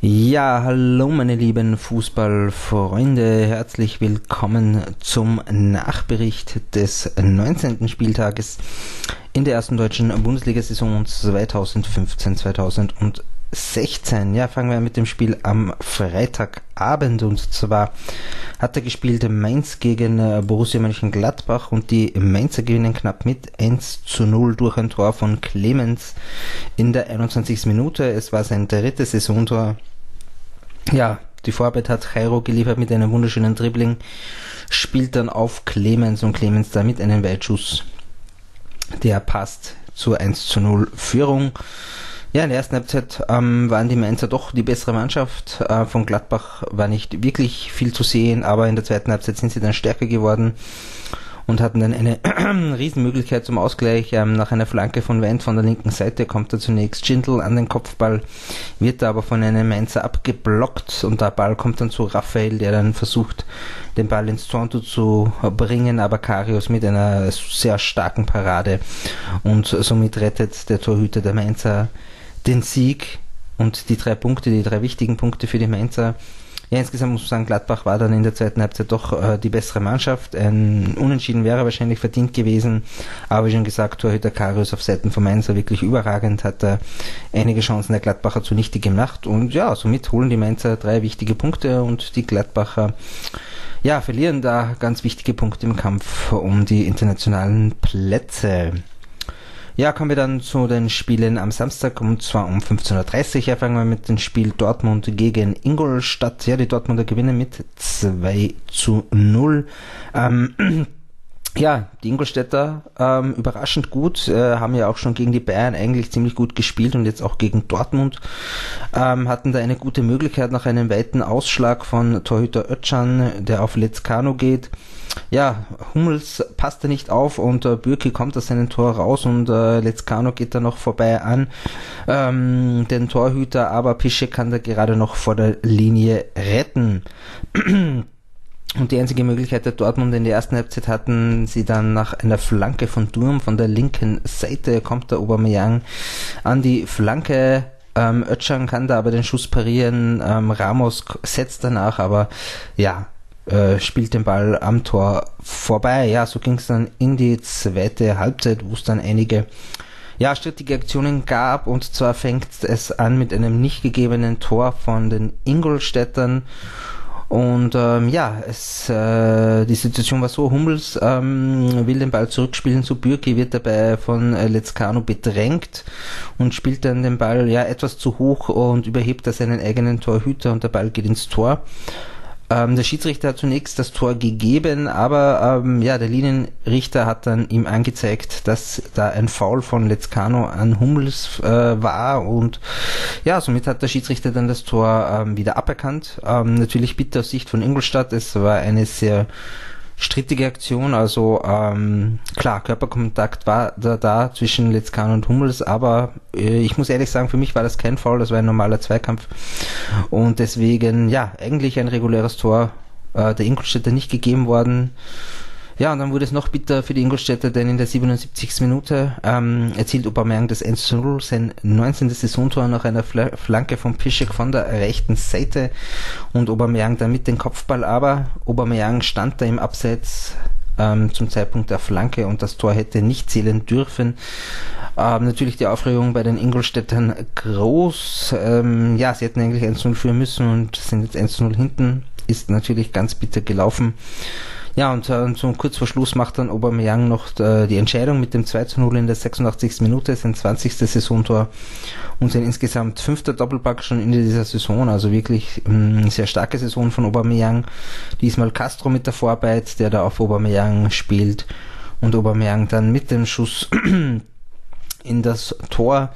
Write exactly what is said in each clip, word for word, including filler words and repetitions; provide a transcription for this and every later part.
Ja, hallo meine lieben Fußballfreunde, herzlich willkommen zum Nachbericht des neunzehnten Spieltages in der ersten deutschen Bundesliga-Saison zweitausendfünfzehn zweitausendsechzehn. Ja, fangen wir mit dem Spiel am Freitagabend, und zwar hat er gespielt Mainz gegen Borussia Mönchengladbach, und die Mainzer gewinnen knapp mit eins zu null durch ein Tor von Clemens in der einundzwanzigsten Minute. Es war sein drittes Saisontor. Ja, die Vorarbeit hat Jairo geliefert mit einem wunderschönen Dribbling, spielt dann auf Clemens und Clemens damit einen Weitschuss, der passt zur eins zu null Führung. Ja, in der ersten Halbzeit ähm, waren die Mainzer doch die bessere Mannschaft. Äh, von Gladbach war nicht wirklich viel zu sehen, aber in der zweiten Halbzeit sind sie dann stärker geworden und hatten dann eine Riesenmöglichkeit zum Ausgleich. Ähm, nach einer Flanke von Wendt von der linken Seite kommt da zunächst Schindl an den Kopfball, wird da aber von einem Mainzer abgeblockt, und der Ball kommt dann zu Raphael, der dann versucht, den Ball ins Tor zu bringen, aber Karius mit einer sehr starken Parade, und somit rettet der Torhüter der Mainzer den Sieg und die drei Punkte, die drei wichtigen Punkte für die Mainzer. Ja, insgesamt muss man sagen, Gladbach war dann in der zweiten Halbzeit doch äh, die bessere Mannschaft. Ein Unentschieden wäre wahrscheinlich verdient gewesen, aber wie schon gesagt, Torhüter Karius auf Seiten von Mainzer wirklich überragend, hat er einige Chancen der Gladbacher zunichte gemacht, und ja, somit holen die Mainzer drei wichtige Punkte, und die Gladbacher ja, verlieren da ganz wichtige Punkte im Kampf um die internationalen Plätze. Ja, kommen wir dann zu den Spielen am Samstag, und zwar um fünfzehn Uhr dreißig. Ja, fangen wir mit dem Spiel Dortmund gegen Ingolstadt. Ja, die Dortmunder gewinnen mit zwei zu null. Ähm, ja, die Ingolstädter ähm, überraschend gut, äh, haben ja auch schon gegen die Bayern eigentlich ziemlich gut gespielt, und jetzt auch gegen Dortmund ähm, hatten da eine gute Möglichkeit nach einem weiten Ausschlag von Torhüter Özcan, der auf Lezcano geht. Ja, Hummels passt da nicht auf, und äh, Bürki kommt aus seinem Tor raus, und äh, Lezcano geht da noch vorbei an ähm, den Torhüter, aber Piszczek kann da gerade noch vor der Linie retten. Und die einzige Möglichkeit der Dortmund in der ersten Halbzeit hatten sie dann nach einer Flanke von Durm von der linken Seite, kommt der Aubameyang an die Flanke. Ähm, Özcan kann da aber den Schuss parieren, ähm, Ramos setzt danach, aber ja, äh, spielt den Ball am Tor vorbei. Ja, so ging es dann in die zweite Halbzeit, wo es dann einige ja, strittige Aktionen gab, und zwar fängt es an mit einem nicht gegebenen Tor von den Ingolstädtern. Und ähm, ja, es, äh, die Situation war so, Hummels ähm, will den Ball zurückspielen zu Bürki, wird dabei von äh, Lezcano bedrängt und spielt dann den Ball ja etwas zu hoch und überhebt da seinen eigenen Torhüter, und der Ball geht ins Tor. Ähm, der Schiedsrichter hat zunächst das Tor gegeben, aber ähm, ja, der Linienrichter hat dann ihm angezeigt, dass da ein Foul von Lezcano an Hummels äh, war, und ja, somit hat der Schiedsrichter dann das Tor ähm, wieder aberkannt. Ähm, natürlich bitter aus Sicht von Ingolstadt, es war eine sehr strittige Aktion, also ähm, klar, Körperkontakt war da, da zwischen Lezcano und Hummels, aber äh, ich muss ehrlich sagen, für mich war das kein Foul, das war ein normaler Zweikampf, und deswegen, ja, eigentlich ein reguläres Tor äh, der Ingolstädter nicht gegeben worden. Ja, und dann wurde es noch bitter für die Ingolstädter, denn in der siebenundsiebzigsten Minute ähm, erzielt Aubameyang das eins zu null, sein neunzehntes Saisontor nach einer Fl- Flanke von Piszczek von der rechten Seite, und Aubameyang dann mit dem Kopfball, aber Aubameyang stand da im Abseits ähm, zum Zeitpunkt der Flanke, und das Tor hätte nicht zählen dürfen. Ähm, natürlich die Aufregung bei den Ingolstädtern groß. Ähm, ja, sie hätten eigentlich eins zu null führen müssen und sind jetzt eins zu null hinten. Ist natürlich ganz bitter gelaufen. Ja, und, äh, und so kurz vor Schluss macht dann Aubameyang noch äh, die Entscheidung mit dem zwei zu null in der sechsundachtzigsten Minute, sein zwanzigstes Saisontor und sein insgesamt fünfter Doppelpack schon in dieser Saison, also wirklich eine sehr starke Saison von Aubameyang. Diesmal Castro mit der Vorarbeit, der da auf Aubameyang spielt, und Aubameyang dann mit dem Schuss in das Tor.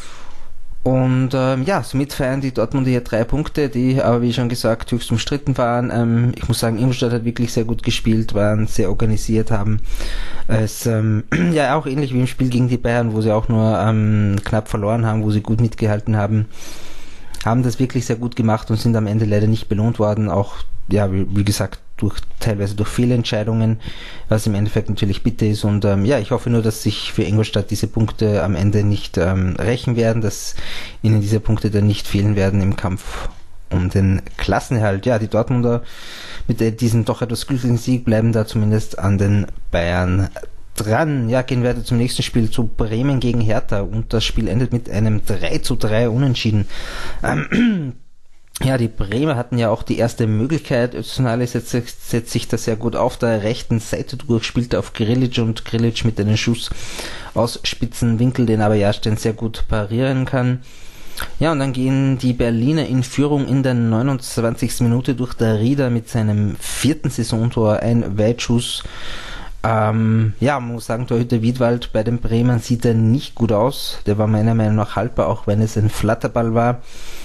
Und ähm, ja, somit feiern die Dortmunder hier drei Punkte, die aber wie schon gesagt höchst umstritten waren. Ähm, ich muss sagen, Ingolstadt hat wirklich sehr gut gespielt, waren sehr organisiert, haben es ähm, ja auch ähnlich wie im Spiel gegen die Bayern, wo sie auch nur ähm, knapp verloren haben, wo sie gut mitgehalten haben, haben das wirklich sehr gut gemacht und sind am Ende leider nicht belohnt worden, auch ja, wie, wie gesagt, durch teilweise durch Fehlentscheidungen, was im Endeffekt natürlich bitter ist, und ähm, ja, ich hoffe nur, dass sich für Ingolstadt diese Punkte am Ende nicht ähm, rächen werden, dass ihnen diese Punkte dann nicht fehlen werden im Kampf um den Klassenerhalt. Ja, die Dortmunder mit diesem doch etwas glücklichen Sieg bleiben da zumindest an den Bayern dran. Ja, gehen wir weiter zum nächsten Spiel, zu Bremen gegen Hertha, und das Spiel endet mit einem drei zu drei Unentschieden. Ähm, ja, die Bremer hatten ja auch die erste Möglichkeit. Öztunali setzt, setzt sich da sehr gut auf der rechten Seite durch, spielte auf Grilic, und Grilic mit einem Schuss aus spitzen Winkel, den aber Jahrstein sehr gut parieren kann. Ja, und dann gehen die Berliner in Führung in der neunundzwanzigsten Minute durch der Rieder mit seinem vierten Saisontor, ein Weitschuss. Ähm, ja, man muss sagen, Torhüter Wiedwald bei den Bremern sieht er nicht gut aus. Der war meiner Meinung nach haltbar, auch wenn es ein Flatterball war.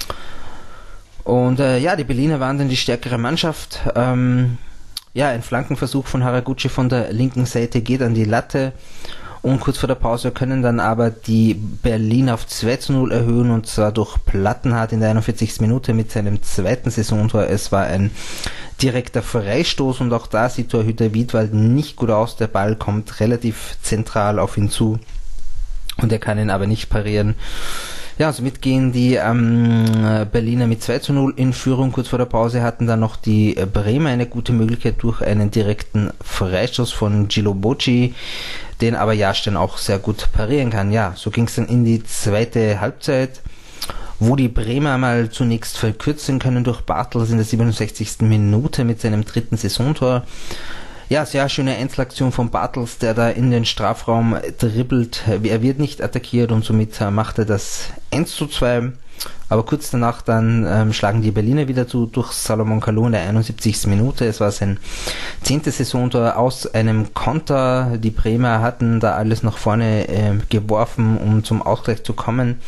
Und äh, ja, die Berliner waren dann die stärkere Mannschaft. Ähm, ja, ein Flankenversuch von Haraguchi von der linken Seite geht an die Latte. Und kurz vor der Pause können dann aber die Berliner auf zwei zu null erhöhen, und zwar durch Plattenhardt in der einundvierzigsten Minute mit seinem zweiten Saisontor. Es war ein direkter Freistoß, und auch da sieht Torhüter Wiedwald nicht gut aus. Der Ball kommt relativ zentral auf ihn zu und er kann ihn aber nicht parieren. Ja, somit gehen die ähm, Berliner mit zwei zu null in Führung. Kurz vor der Pause hatten dann noch die Bremer eine gute Möglichkeit durch einen direkten Freistoß von Gilo Bocci, den aber Jahrstein auch sehr gut parieren kann. Ja, so ging es dann in die zweite Halbzeit, wo die Bremer mal zunächst verkürzen können durch Bartels in der siebenundsechzigsten Minute mit seinem dritten Saisontor. Ja, sehr schöne Einzelaktion von Bartels, der da in den Strafraum dribbelt. Er wird nicht attackiert, und somit macht er das eins zu zwei. Aber kurz danach dann ähm, schlagen die Berliner wieder zu durch Salomon Kalou in der einundsiebzigsten Minute. Es war sein zehntes Saisontor aus einem Konter. Die Bremer hatten da alles nach vorne äh, geworfen, um zum Ausgleich zu kommen.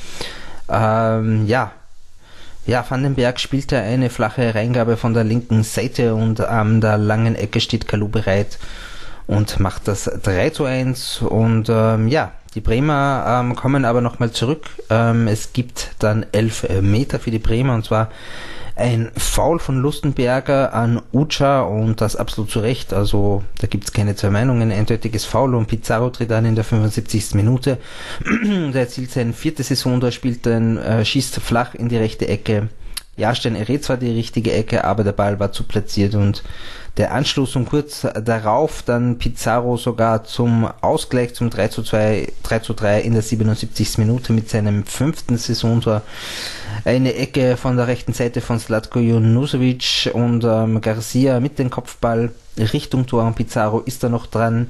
Ähm, ja, Ja, Vandenberg spielte eine flache Reingabe von der linken Seite, und an der langen Ecke steht Kalou bereit und macht das drei zu eins. Und ähm, ja, die Bremer ähm, kommen aber nochmal zurück. Ähm, es gibt dann elf Meter für die Bremer, und zwar ein Foul von Lustenberger an Ucha, und das absolut zu Recht. Also da gibt es keine zwei Meinungen, eindeutiges Foul, und Pizarro tritt an in der fünfundsiebzigsten Minute. Der erzielt sein viertes Saisontor, spielt dann, äh, schießt flach in die rechte Ecke. Jahrstein errät zwar die richtige Ecke, aber der Ball war zu platziert, und der Anschluss, und kurz darauf dann Pizarro sogar zum Ausgleich zum drei zu zwei, drei zu drei in der siebenundsiebzigsten Minute mit seinem fünften Saisontor. Eine Ecke von der rechten Seite von Zlatko Junusovic, und ähm, Garcia mit dem Kopfball Richtung Tor, und Pizarro ist da noch dran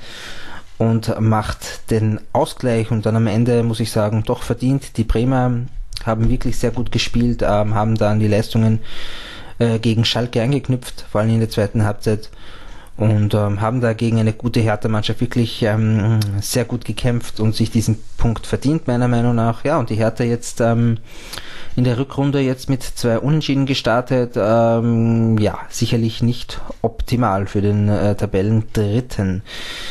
und macht den Ausgleich. Und dann am Ende, muss ich sagen, doch verdient. Die Bremer haben wirklich sehr gut gespielt, ähm, haben dann die Leistungen äh, gegen Schalke angeknüpft, vor allem in der zweiten Halbzeit, und ähm, haben da gegen eine gute Hertha-Mannschaft wirklich ähm, sehr gut gekämpft und sich diesen Punkt verdient, meiner Meinung nach. Ja, und die Hertha jetzt ähm, in der Rückrunde jetzt mit zwei Unentschieden gestartet. Ähm, ja, sicherlich nicht optimal für den äh, Tabellendritten.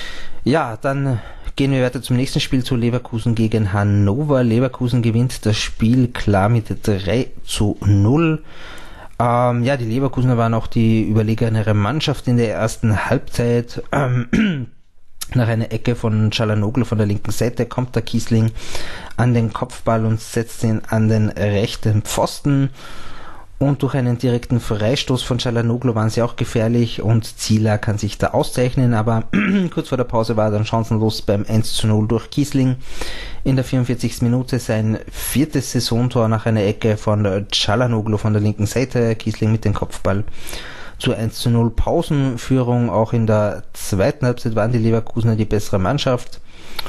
Ja, dann gehen wir weiter zum nächsten Spiel, zu Leverkusen gegen Hannover. Leverkusen gewinnt das Spiel klar mit drei zu null. Ähm, ja, die Leverkusener waren auch die überlegenere Mannschaft in der ersten Halbzeit. Ähm, nach einer Ecke von Çalhanoğlu von der linken Seite kommt der Kiesling an den Kopfball und setzt ihn an den rechten Pfosten. Und durch einen direkten Freistoß von Çalhanoğlu waren sie auch gefährlich, und Zieler kann sich da auszeichnen, aber kurz vor der Pause war er dann chancenlos beim eins zu null durch Kiesling. In der vierundvierzigsten Minute sein viertes Saisontor nach einer Ecke von Çalhanoğlu von der linken Seite, Kiesling mit dem Kopfball zur eins zu null Pausenführung. Auch in der zweiten Halbzeit waren die Leverkusener die bessere Mannschaft.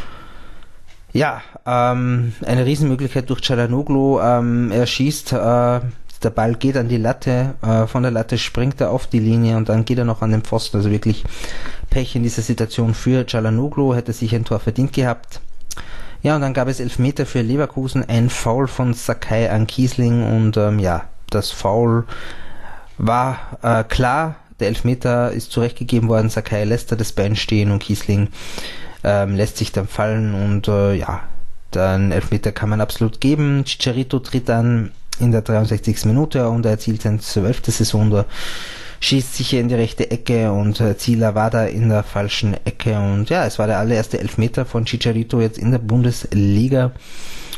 Ja, ähm, eine Riesenmöglichkeit durch Çalhanoğlu, ähm, er schießt, äh, der Ball geht an die Latte, äh, von der Latte springt er auf die Linie, und dann geht er noch an den Pfosten. Also wirklich Pech in dieser Situation für Çalhanoğlu, hätte sich ein Tor verdient gehabt. Ja, und dann gab es Elfmeter für Leverkusen, ein Foul von Sakai an Kiesling, und ähm, ja, das Foul war äh, klar, der Elfmeter ist zurechtgegeben worden, Sakai lässt da das Bein stehen, und Kiesling ähm, lässt sich dann fallen, und äh, ja, dann Elfmeter kann man absolut geben. Chicharito tritt an in der dreiundsechzigsten Minute, und er erzielt sein zwölftes Saisontor, schießt sicher in die rechte Ecke, und äh, Zieler war da in der falschen Ecke, und ja, es war der allererste Elfmeter von Chicharito jetzt in der Bundesliga.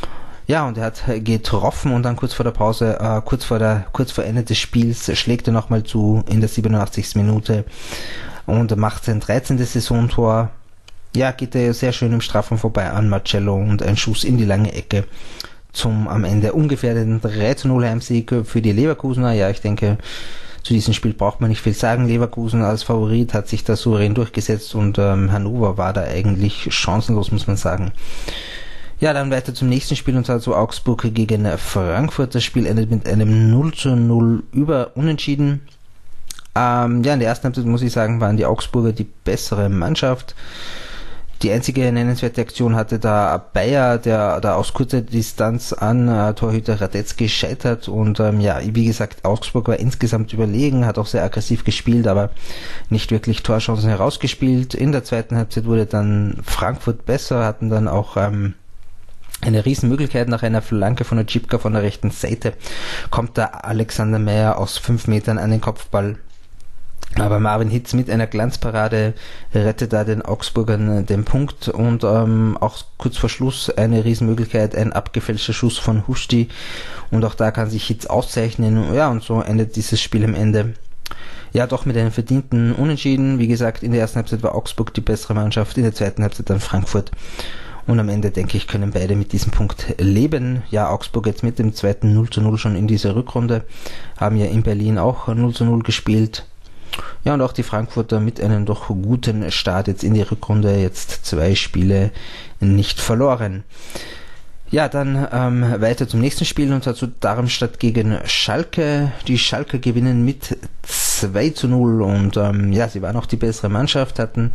Ja, und er hat getroffen und dann kurz vor der Pause, äh, kurz vor der, kurz vor Ende des Spiels schlägt er nochmal zu in der siebenundachtzigsten Minute und macht sein dreizehntes Saisontor. Ja, geht er sehr schön im Strafraum vorbei an Marcello und ein Schuss in die lange Ecke zum am Ende ungefährden drei zu null Heimsieg für die Leverkusener. Ja, ich denke, zu diesem Spiel braucht man nicht viel sagen. Leverkusen als Favorit hat sich da souverän durchgesetzt und ähm, Hannover war da eigentlich chancenlos, muss man sagen. Ja, dann weiter zum nächsten Spiel, und zwar zu Augsburg gegen Frankfurt. Das Spiel endet mit einem null zu null über Unentschieden. Ähm, ja, in der ersten Halbzeit, muss ich sagen, waren die Augsburger die bessere Mannschaft. Die einzige nennenswerte Aktion hatte da Bayer, der da aus kurzer Distanz an äh, Torhüter Radetzky scheitert. Und ähm, ja, wie gesagt, Augsburg war insgesamt überlegen, hat auch sehr aggressiv gespielt, aber nicht wirklich Torchancen herausgespielt. In der zweiten Halbzeit wurde dann Frankfurt besser, hatten dann auch ähm, eine Riesenmöglichkeit nach einer Flanke von der Chipka von der rechten Seite. Kommt da Alexander Meyer aus fünf Metern an den Kopfball. Aber Marvin Hitz mit einer Glanzparade rettet da den Augsburgern den Punkt, und ähm, auch kurz vor Schluss eine Riesenmöglichkeit, ein abgefälschter Schuss von Huschti, und auch da kann sich Hitz auszeichnen. Ja, und so endet dieses Spiel am Ende ja doch mit einem verdienten Unentschieden. Wie gesagt, in der ersten Halbzeit war Augsburg die bessere Mannschaft, in der zweiten Halbzeit dann Frankfurt. Und am Ende, denke ich, können beide mit diesem Punkt leben. Ja, Augsburg jetzt mit dem zweiten null zu null schon in dieser Rückrunde, haben ja in Berlin auch null zu null gespielt. Ja, und auch die Frankfurter mit einem doch guten Start jetzt in die Rückrunde, jetzt zwei Spiele nicht verloren. Ja, dann ähm, weiter zum nächsten Spiel, und zwar zu Darmstadt gegen Schalke. Die Schalker gewinnen mit zwei zu null, und ähm, ja, sie waren auch die bessere Mannschaft, hatten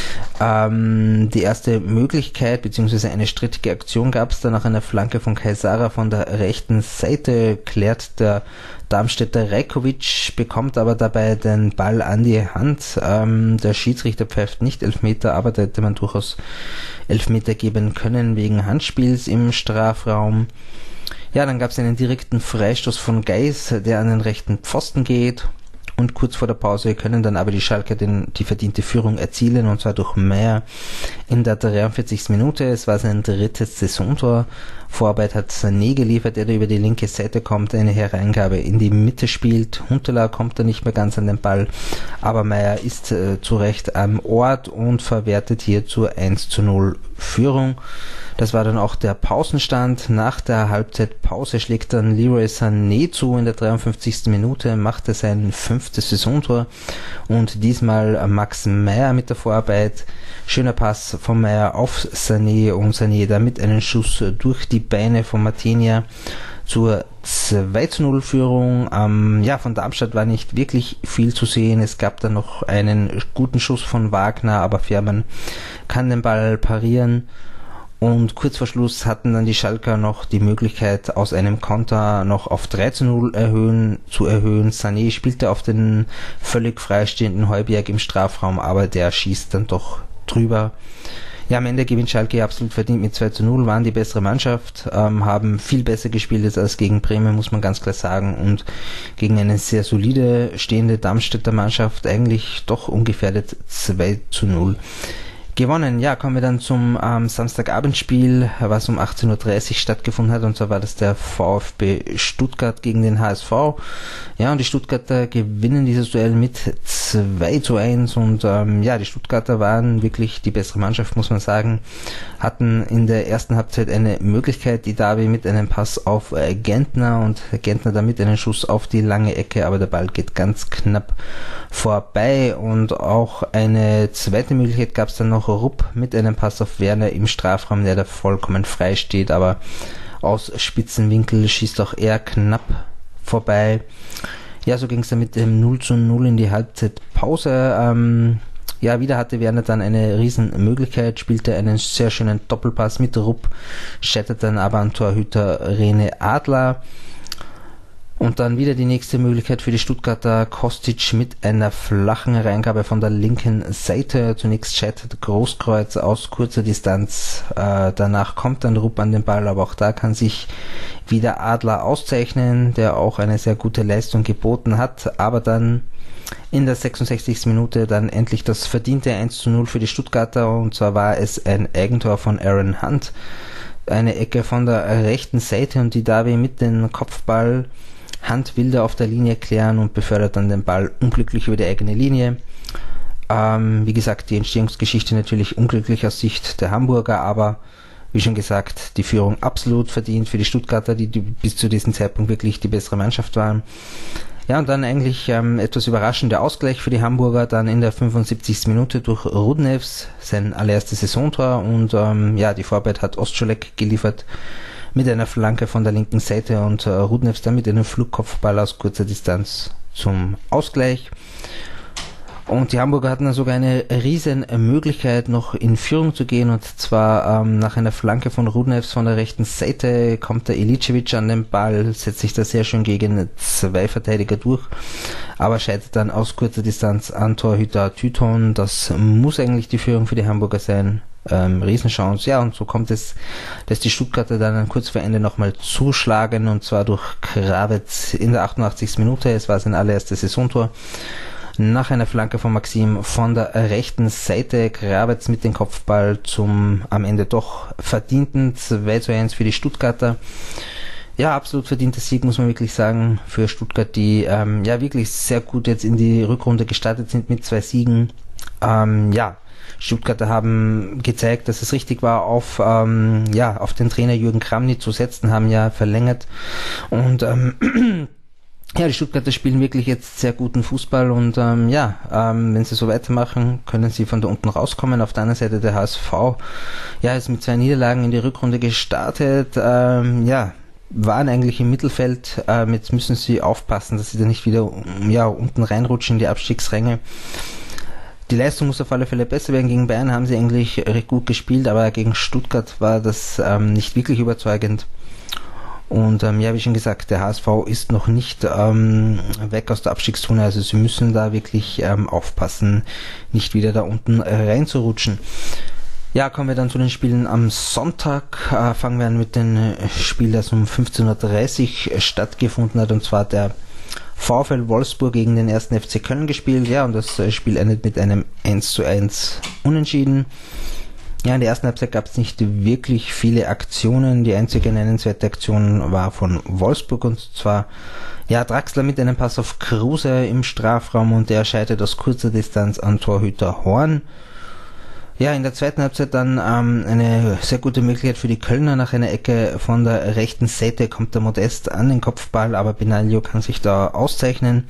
ähm, die erste Möglichkeit, beziehungsweise eine strittige Aktion gab es da nach einer Flanke von Kaisara von der rechten Seite, klärt der Darmstädter Rajkovic, bekommt aber dabei den Ball an die Hand. Ähm, der Schiedsrichter pfeift nicht Elfmeter, aber da hätte man durchaus Elfmeter geben können wegen Handspiels im Strafraum. Ja, dann gab es einen direkten Freistoß von Geis, der an den rechten Pfosten geht. Und kurz vor der Pause können dann aber die Schalker den, die verdiente Führung erzielen, und zwar durch Meyer in der dreiundvierzigsten Minute. Es war sein drittes Saisontor. Vorarbeit hat Sané geliefert, der da über die linke Seite kommt, eine Hereingabe in die Mitte spielt. Huntelaar kommt da nicht mehr ganz an den Ball, aber Meyer ist äh, zu Recht am Ort und verwertet hier zur eins zu null Führung. Das war dann auch der Pausenstand. Nach der Halbzeitpause schlägt dann Leroy Sané zu in der dreiundfünfzigsten Minute, machte sein fünftes Saisontor, und diesmal Max Meyer mit der Vorarbeit. Schöner Pass von Meyer auf Sané, und Sané da mit einem Schuss durch die Beine von Martinia zur zwei zu null Führung. Ähm, ja, von Darmstadt war nicht wirklich viel zu sehen. Es gab dann noch einen guten Schuss von Wagner, aber Fährmann kann den Ball parieren. Und kurz vor Schluss hatten dann die Schalker noch die Möglichkeit, aus einem Konter noch auf drei zu null erhöhen, zu erhöhen. Sané spielte auf den völlig freistehenden Heuberg im Strafraum, aber der schießt dann doch drüber. Ja, am Ende gewinnt Schalke absolut verdient mit zwei zu null, waren die bessere Mannschaft, ähm, haben viel besser gespielt als gegen Bremen, muss man ganz klar sagen, und gegen eine sehr solide stehende Darmstädter Mannschaft eigentlich doch ungefährdet zwei zu null gewonnen. Ja, kommen wir dann zum ähm, Samstagabendspiel, was um achtzehn Uhr dreißig stattgefunden hat, und zwar war das der VfB Stuttgart gegen den H S V. Ja, und die Stuttgarter gewinnen dieses Duell mit zwei zu eins, und ähm, ja, die Stuttgarter waren wirklich die bessere Mannschaft, muss man sagen, hatten in der ersten Halbzeit eine Möglichkeit, die Davi mit einem Pass auf äh, Gentner, und Gentner damit einen Schuss auf die lange Ecke, aber der Ball geht ganz knapp vorbei, und auch eine zweite Möglichkeit gab es dann noch, Rupp mit einem Pass auf Werner im Strafraum, der da vollkommen frei steht, aber aus Spitzenwinkel schießt auch er knapp vorbei. Ja, so ging es dann mit dem null zu null in die Halbzeitpause. Ähm, ja, wieder hatte Werner dann eine riesen Möglichkeit, spielte einen sehr schönen Doppelpass mit Rupp, scheitert dann aber an Torhüter Rene Adler. Und dann wieder die nächste Möglichkeit für die Stuttgarter, Kostic mit einer flachen Reingabe von der linken Seite. Zunächst scheitert Großkreuz aus kurzer Distanz. Äh, danach kommt dann Rupp an den Ball, aber auch da kann sich wieder Adler auszeichnen, der auch eine sehr gute Leistung geboten hat. Aber dann in der sechsundsechzigsten Minute dann endlich das verdiente eins zu null für die Stuttgarter, und zwar war es ein Eigentor von Aaron Hunt, eine Ecke von der rechten Seite und die Davi mit dem Kopfball Handbilder auf der Linie klären und befördert dann den Ball unglücklich über die eigene Linie. Ähm, wie gesagt, die Entstehungsgeschichte natürlich unglücklich aus Sicht der Hamburger, aber wie schon gesagt, die Führung absolut verdient für die Stuttgarter, die, die bis zu diesem Zeitpunkt wirklich die bessere Mannschaft waren. Ja, und dann eigentlich ähm, etwas überraschender Ausgleich für die Hamburger, dann in der fünfundsiebzigsten Minute durch Rudnevs, sein allererstes Saisontor, und ähm, ja, die Vorarbeit hat Ostscholek geliefert mit einer Flanke von der linken Seite und äh, Rudnevs dann mit einem Flugkopfball aus kurzer Distanz zum Ausgleich. Und die Hamburger hatten dann sogar eine riesen Möglichkeit, noch in Führung zu gehen, und zwar ähm, nach einer Flanke von Rudnevs von der rechten Seite kommt der Ilicevic an den Ball, setzt sich da sehr schön gegen zwei Verteidiger durch, aber scheitert dann aus kurzer Distanz an Torhüter Tyton. Das muss eigentlich die Führung für die Hamburger sein. Ähm, Riesenchance, ja, und so kommt es, dass die Stuttgarter dann kurz vor Ende nochmal zuschlagen, und zwar durch Krawitz in der achtundachtzigsten Minute. Es war sein allererstes Saisontor. Nach einer Flanke von Maxim von der rechten Seite, Krawitz mit dem Kopfball zum am Ende doch verdienten zwei zu eins für die Stuttgarter. Ja, absolut verdienter Sieg, muss man wirklich sagen, für Stuttgart, die ähm, ja wirklich sehr gut jetzt in die Rückrunde gestartet sind mit zwei Siegen. Ähm, ja, Stuttgarter haben gezeigt, dass es richtig war, auf ähm, ja auf den Trainer Jürgen Kramny zu setzen, haben ja verlängert, und ähm, ja, die Stuttgarter spielen wirklich jetzt sehr guten Fußball, und ähm, ja, ähm, wenn sie so weitermachen, können sie von da unten rauskommen. Auf der anderen Seite der H S V, ja, ist mit zwei Niederlagen in die Rückrunde gestartet, ähm, ja, waren eigentlich im Mittelfeld, ähm, jetzt müssen sie aufpassen, dass sie da nicht wieder ja, unten reinrutschen in die Abstiegsränge. Die Leistung muss auf alle Fälle besser werden. Gegen Bayern haben sie eigentlich recht gut gespielt, aber gegen Stuttgart war das ähm, nicht wirklich überzeugend. Und ähm, ja, wie schon gesagt, der H S V ist noch nicht ähm, weg aus der Abstiegszone, also sie müssen da wirklich ähm, aufpassen, nicht wieder da unten äh, reinzurutschen. Ja, kommen wir dann zu den Spielen am Sonntag. Äh, fangen wir an mit dem Spiel, das um fünfzehn Uhr dreißig stattgefunden hat, und zwar der VfL Wolfsburg gegen den ersten F C Köln gespielt. Ja, und das Spiel endet mit einem eins zu eins Unentschieden. Ja, in der ersten Halbzeit gab es nicht wirklich viele Aktionen. Die einzige nennenswerte Aktion war von Wolfsburg, und zwar ja Draxler mit einem Pass auf Kruse im Strafraum, und der scheitert aus kurzer Distanz an Torhüter Horn. Ja, in der zweiten Halbzeit dann ähm, eine sehr gute Möglichkeit für die Kölner. Nach einer Ecke von der rechten Seite kommt der Modest an den Kopfball, aber Benaglio kann sich da auszeichnen.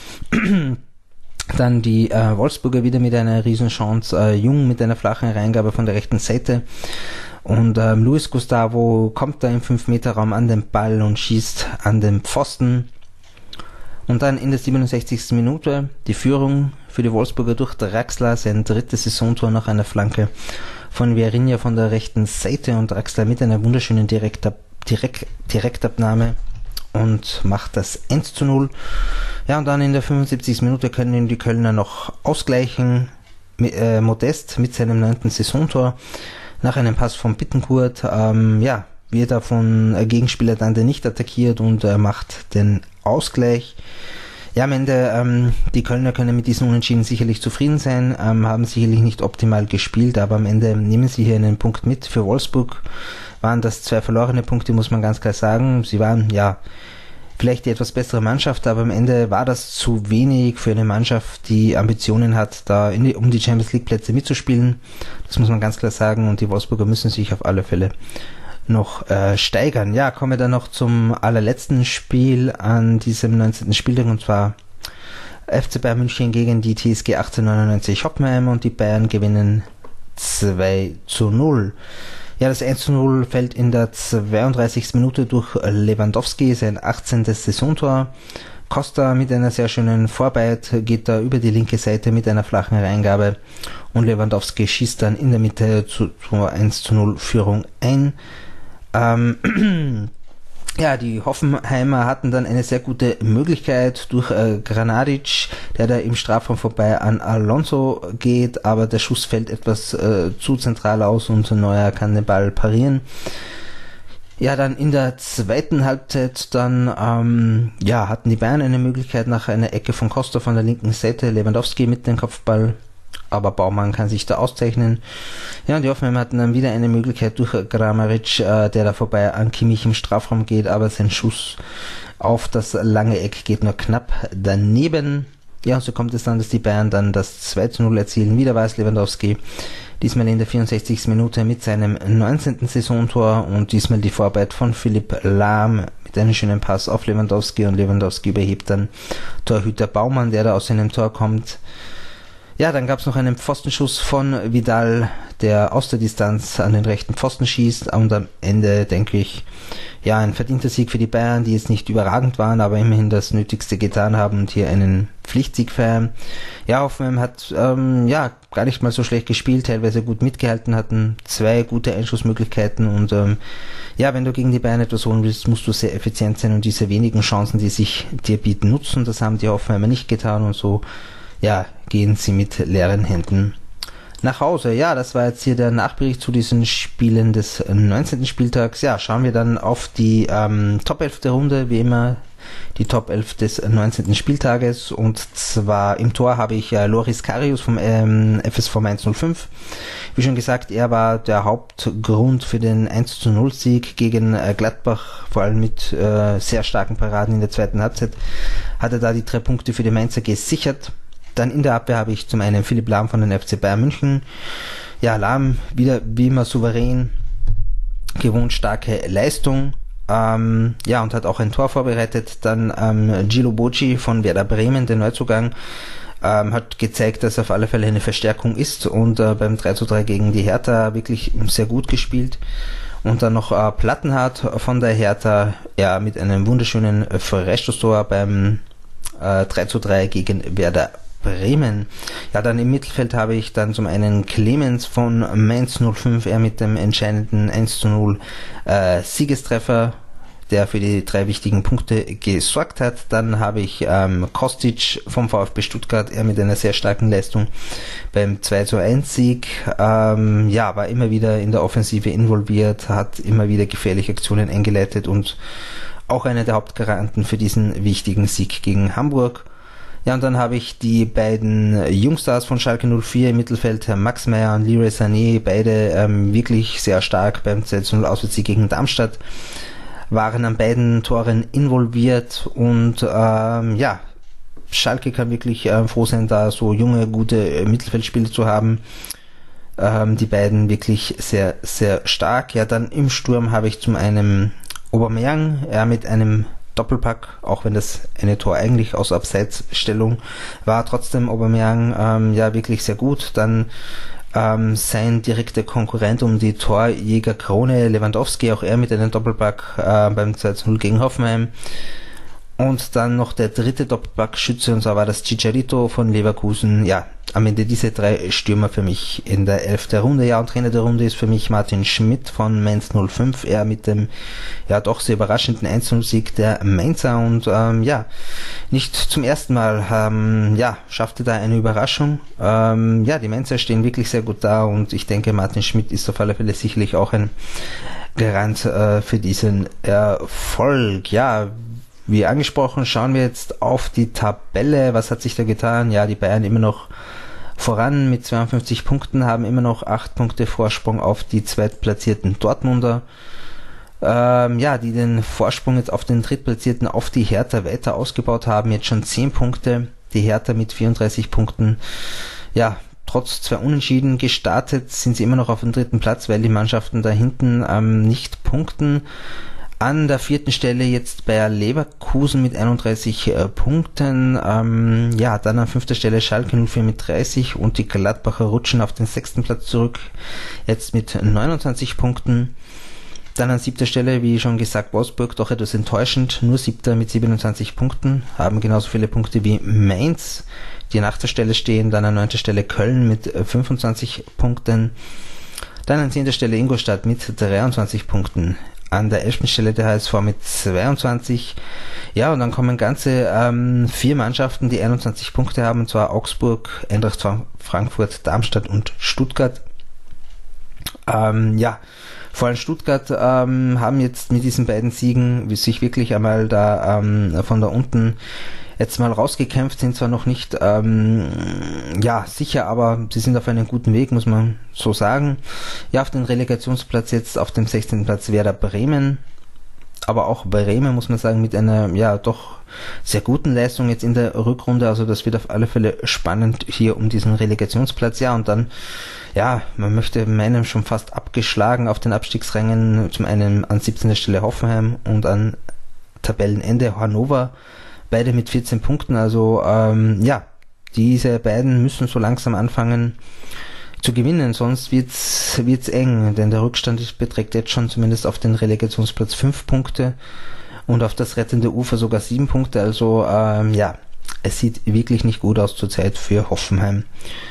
Dann die äh, Wolfsburger wieder mit einer Riesenchance, äh, Jung mit einer flachen Reingabe von der rechten Seite, und ähm, Luis Gustavo kommt da im fünf Meter Raum an den Ball und schießt an den Pfosten. Und dann in der siebenundsechzigsten Minute die Führung für die Wolfsburger durch Draxler, sein drittes Saisontor nach einer Flanke von Vierinha von der rechten Seite, und Draxler mit einer wunderschönen Direktab- Direkt- Direktabnahme und macht das eins zu null. Ja, und dann in der fünfundsiebzigsten Minute können die Kölner noch ausgleichen. Mit, äh, Modest mit seinem neunten Saisontor nach einem Pass von Bittencourt. Ähm, ja, wird er von äh, Gegenspieler Dante nicht attackiert und äh, macht den Ausgleich. Ja, am Ende, ähm, die Kölner können mit diesen Unentschieden sicherlich zufrieden sein, ähm, haben sicherlich nicht optimal gespielt, aber am Ende nehmen sie hier einen Punkt mit. Für Wolfsburg waren das zwei verlorene Punkte, muss man ganz klar sagen. Sie waren, ja, vielleicht die etwas bessere Mannschaft, aber am Ende war das zu wenig für eine Mannschaft, die Ambitionen hat, da in die, um die Champions League Plätze mitzuspielen. Das muss man ganz klar sagen, und die Wolfsburger müssen sich auf alle Fälle noch äh, steigern. Ja, kommen wir dann noch zum allerletzten Spiel an diesem neunzehnten Spieltag, und zwar F C Bayern München gegen die T S G achtzehnhundertneunundneunzig Hockenheim, und die Bayern gewinnen zwei zu null. Ja, das eins zu null fällt in der zweiunddreißigsten Minute durch Lewandowski, sein achtzehntes Saisontor. Costa mit einer sehr schönen Vorarbeit geht da über die linke Seite mit einer flachen Reingabe, und Lewandowski schießt dann in der Mitte zu, zur eins zu null Führung ein. Ähm, ja, die Hoffenheimer hatten dann eine sehr gute Möglichkeit durch äh, Granadic, der da im Strafraum vorbei an Alonso geht, aber der Schuss fällt etwas äh, zu zentral aus und Neuer kann den Ball parieren. Ja, dann in der zweiten Halbzeit dann ähm, ja, hatten die Bayern eine Möglichkeit nach einer Ecke von Costa von der linken Seite, Lewandowski mit dem Kopfball aber Baumann kann sich da auszeichnen. Ja, und die Hoffenheim hatten dann wieder eine Möglichkeit durch Kramaric, äh, der da vorbei an Kimmich im Strafraum geht, aber sein Schuss auf das lange Eck geht nur knapp daneben. Ja, und so kommt es dann, dass die Bayern dann das zwei zu null erzielen. Wieder war es Lewandowski, diesmal in der vierundsechzigsten Minute mit seinem neunzehnten Saisontor und diesmal die Vorarbeit von Philipp Lahm mit einem schönen Pass auf Lewandowski und Lewandowski überhebt dann Torhüter Baumann, der da aus seinem Tor kommt. Ja, dann gab es noch einen Pfostenschuss von Vidal, der aus der Distanz an den rechten Pfosten schießt und am Ende, denke ich, ja, ein verdienter Sieg für die Bayern, die jetzt nicht überragend waren, aber immerhin das Nötigste getan haben und hier einen Pflichtsieg feiern. Ja, Hoffenheim hat ähm, ja gar nicht mal so schlecht gespielt, teilweise gut mitgehalten, hatten zwei gute Einschussmöglichkeiten und ähm, ja, wenn du gegen die Bayern etwas holen willst, musst du sehr effizient sein und diese wenigen Chancen, die sich dir bieten, nutzen. Das haben die Hoffenheimer nicht getan und so ja, gehen sie mit leeren Händen nach Hause. Ja, das war jetzt hier der Nachbericht zu diesen Spielen des neunzehnten Spieltags. Ja, schauen wir dann auf die ähm, Top elf der Runde, wie immer die Top elf des neunzehnten Spieltages, und zwar im Tor habe ich äh, Loris Karius vom ähm, F S V Mainz null fünf. Wie schon gesagt, er war der Hauptgrund für den eins zu null Sieg gegen äh, Gladbach, vor allem mit äh, sehr starken Paraden in der zweiten Halbzeit, hat er da die drei Punkte für die Mainzer gesichert. Dann in der Abwehr habe ich zum einen Philipp Lahm von den F C Bayern München. Ja, Lahm wieder wie immer souverän, gewohnt starke Leistung. Ähm, ja, und hat auch ein Tor vorbereitet. Dann ähm, Gilo Bocci von Werder Bremen, der Neuzugang, ähm, hat gezeigt, dass er auf alle Fälle eine Verstärkung ist und äh, beim drei zu drei gegen die Hertha wirklich sehr gut gespielt. Und dann noch äh, Plattenhardt von der Hertha, ja, mit einem wunderschönen äh, Freistoßtor beim äh, drei zu drei gegen Werder Bremen. Ja, dann im Mittelfeld habe ich dann zum einen Clemens von Mainz null fünf, er mit dem entscheidenden eins zu null äh, Siegestreffer, der für die drei wichtigen Punkte gesorgt hat. Dann habe ich ähm, Kostic vom VfB Stuttgart, er mit einer sehr starken Leistung beim zwei zu eins Sieg. Ähm, ja, war immer wieder in der Offensive involviert, hat immer wieder gefährliche Aktionen eingeleitet und auch einer der Hauptgaranten für diesen wichtigen Sieg gegen Hamburg. Ja, und dann habe ich die beiden Jungstars von Schalke null vier im Mittelfeld, Herr Max Meyer und Leroy Sané, beide ähm, wirklich sehr stark beim zwei zu null Auswärtssieg gegen Darmstadt, waren an beiden Toren involviert und ähm, ja, Schalke kann wirklich äh, froh sein, da so junge, gute äh, Mittelfeldspieler zu haben. Ähm, die beiden wirklich sehr, sehr stark. Ja, dann im Sturm habe ich zum einen Aubameyang, er mit einem Doppelpack, auch wenn das eine Tor eigentlich aus Abseitsstellung war, trotzdem Aubameyang ähm, ja wirklich sehr gut. Dann ähm, sein direkter Konkurrent um die Torjägerkrone Lewandowski, auch er mit einem Doppelpack äh, beim zwei zu null gegen Hoffenheim. Und dann noch der dritte Doppelpack-Schütze, und zwar war das Chicharito von Leverkusen. Ja, am Ende diese drei Stürmer für mich in der elf der Runde. Ja, und Trainer der Runde ist für mich Martin Schmidt von Mainz null fünf. Er mit dem ja doch sehr überraschenden eins zu null Sieg der Mainzer. Und ähm, ja, nicht zum ersten Mal ähm, ja, schaffte da eine Überraschung. Ähm, ja, die Mainzer stehen wirklich sehr gut da und ich denke, Martin Schmidt ist auf alle Fälle sicherlich auch ein Garant äh, für diesen Erfolg. Ja, wie angesprochen, schauen wir jetzt auf die Tabelle. Was hat sich da getan? Ja, die Bayern immer noch voran mit zweiundfünfzig Punkten, haben immer noch acht Punkte Vorsprung auf die zweitplatzierten Dortmunder. Ähm, ja, die den Vorsprung jetzt auf den drittplatzierten, auf die Hertha weiter ausgebaut haben. Jetzt schon zehn Punkte. Die Hertha mit vierunddreißig Punkten. Ja, trotz zwei Unentschieden gestartet sind sie immer noch auf dem dritten Platz, weil die Mannschaften da hinten ähm, nicht punkten. An der vierten Stelle jetzt Bayer Leverkusen mit einunddreißig äh, Punkten. Ähm, ja, dann an fünfter Stelle Schalke null vier mit dreißig und die Gladbacher rutschen auf den sechsten Platz zurück, jetzt mit neunundzwanzig Punkten. Dann an siebter Stelle, wie schon gesagt, Wolfsburg, doch etwas enttäuschend, nur siebter mit siebenundzwanzig Punkten, haben genauso viele Punkte wie Mainz, die an achter Stelle stehen. Dann an neunter Stelle Köln mit äh, fünfundzwanzig Punkten. Dann an zehnter Stelle Ingolstadt mit dreiundzwanzig Punkten. An der elften Stelle der H S V mit zweiundzwanzig. Ja, und dann kommen ganze ähm, vier Mannschaften, die einundzwanzig Punkte haben, und zwar Augsburg, Eintracht Frankfurt, Darmstadt und Stuttgart. Ähm, ja, vor allem Stuttgart ähm, haben jetzt mit diesen beiden Siegen sich wirklich einmal da ähm, von da unten jetzt mal rausgekämpft, sind zwar noch nicht ähm, ja sicher, aber sie sind auf einem guten Weg, muss man so sagen. Ja, auf den Relegationsplatz jetzt, auf dem sechzehnten Platz Werder Bremen, aber auch Bremen, muss man sagen, mit einer ja doch sehr guten Leistung jetzt in der Rückrunde, also das wird auf alle Fälle spannend hier um diesen Relegationsplatz. Ja, und dann, ja, man möchte meinen, schon fast abgeschlagen auf den Abstiegsrängen, zum einen an siebzehnter Stelle Hoffenheim und an Tabellenende Hannover, beide mit vierzehn Punkten, also ähm, ja, diese beiden müssen so langsam anfangen zu gewinnen, sonst wird's wird's eng, denn der Rückstand beträgt jetzt schon zumindest auf den Relegationsplatz fünf Punkte und auf das rettende Ufer sogar sieben Punkte, also ähm, ja, es sieht wirklich nicht gut aus zurzeit für Hoffenheim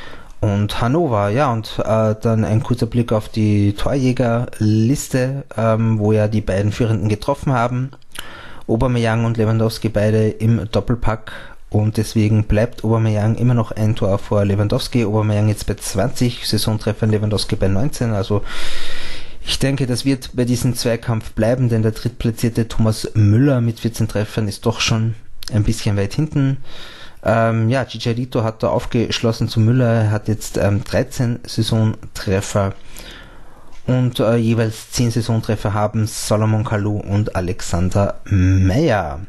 und Hannover. Ja, und äh, dann ein kurzer Blick auf die Torjägerliste, ähm, wo ja die beiden Führenden getroffen haben, Aubameyang und Lewandowski beide im Doppelpack. Und deswegen bleibt Aubameyang immer noch ein Tor vor Lewandowski. Aubameyang jetzt bei zwanzig Saisontreffern, Lewandowski bei neunzehn. Also ich denke, das wird bei diesem Zweikampf bleiben, denn der drittplatzierte Thomas Müller mit vierzehn Treffern ist doch schon ein bisschen weit hinten. Ähm, ja, Chicharito hat da aufgeschlossen zu Müller, er hat jetzt ähm, dreizehn Saisontreffer. Und äh, jeweils zehn Saisontreffer haben Salomon Kalou und Alexander Meyer.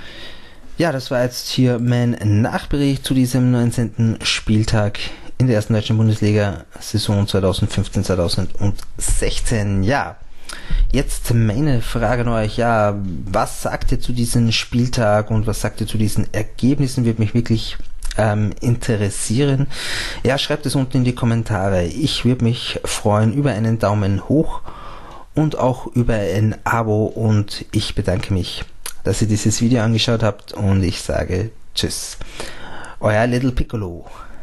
Ja, das war jetzt hier mein Nachbericht zu diesem neunzehnten Spieltag in der ersten deutschen Bundesliga Saison zweitausendfünfzehn zweitausendsechzehn. Ja, jetzt meine Frage an euch. Ja, was sagt ihr zu diesem Spieltag und was sagt ihr zu diesen Ergebnissen? Würde mich wirklich ähm, interessieren. Ja, schreibt es unten in die Kommentare. Ich würde mich freuen über einen Daumen hoch und auch über ein Abo und ich bedanke mich, dass ihr dieses Video angeschaut habt und ich sage Tschüss. Euer Little Piccolo.